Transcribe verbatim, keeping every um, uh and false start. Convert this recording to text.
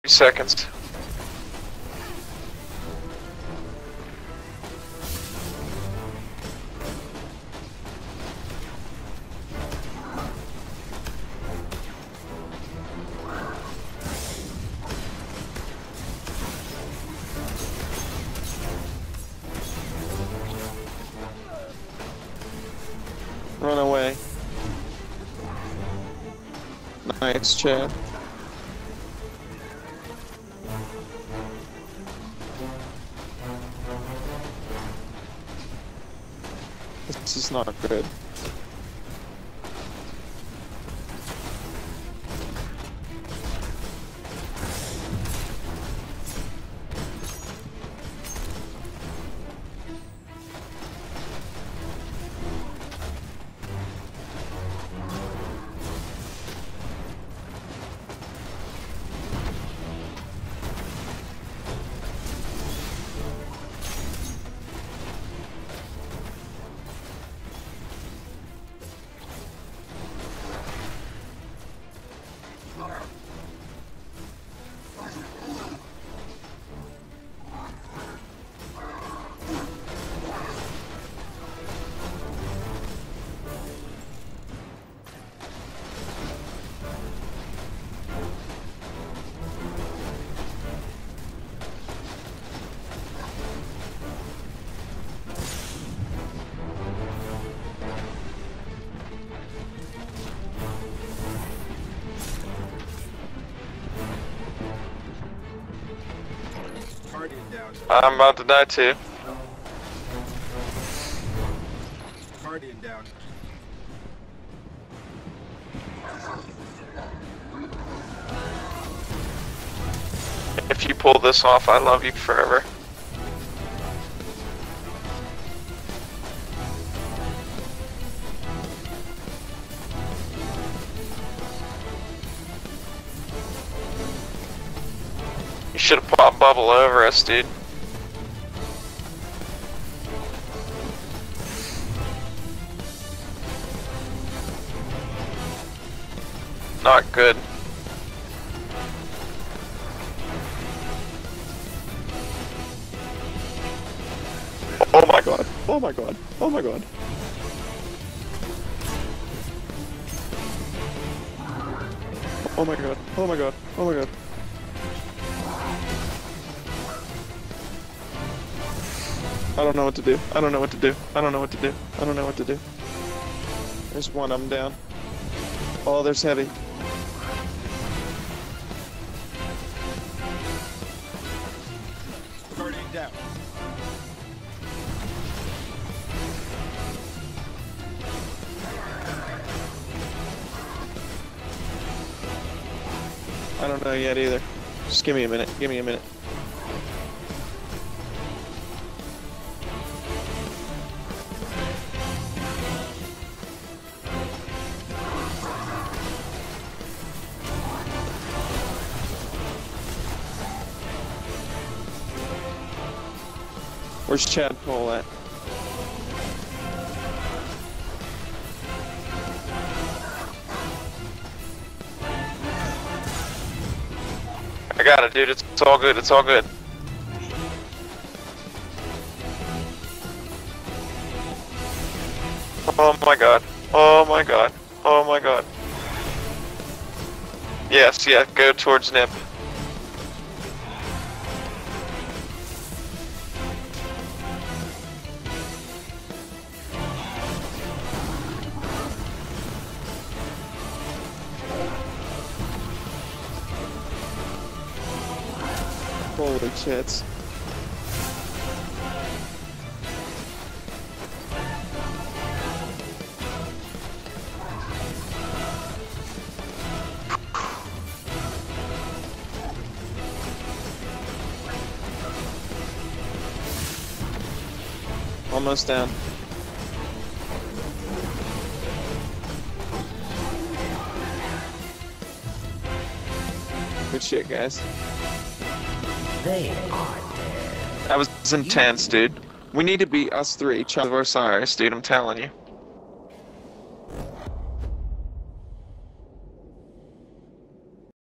seconds. Run away. Nice, Chad. This is not good. I'm about to die too. Guardian down. If you pull this off, I love you forever. You should have popped bubble over us, dude. Not good. Oh my god. Oh my god. Oh my god. Oh my god. Oh my god. Oh my god. I don't know what to do. I don't know what to do. I don't know what to do. I don't know what to do. There's one of them down. Oh, there's heavy. Guardian down. I don't know yet either. Just give me a minute. Give me a minute. Where's Chadpole at? I got it, dude. It's, it's all good. It's all good. Oh my god. Oh my god. Oh my god. Yes, yeah, go towards Nip. Holy shit. Almost down. Good shit, guys. They are dead. That was intense, dude. We need to beat us three, Child of Osiris, dude, I'm telling you.